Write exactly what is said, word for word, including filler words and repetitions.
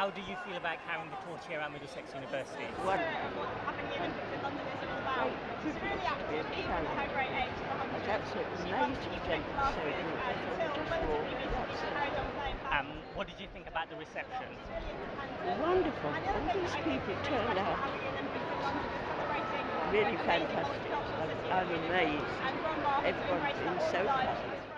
how do you feel about carrying the torch here at Middlesex University? Wonderful. Having the Olympics in London is all about. Great It's really active, privilege to be even at her carried. great age, she's one hundred. It's absolutely She runs amazing the to Olympic be club so and good. until Just relatively walk, recently that's she it. carried on playing Um, badminton. what did you think about the reception? She's really independent. Wonderful. And the other All thing these that I think people is really turned special out. about having the Olympics in London is celebrating Really an amazing fantastic. multicultural I'm, city I'm that it is. amazed. And Ron Martin's Everyone's embraced been that all so his life. kind. She's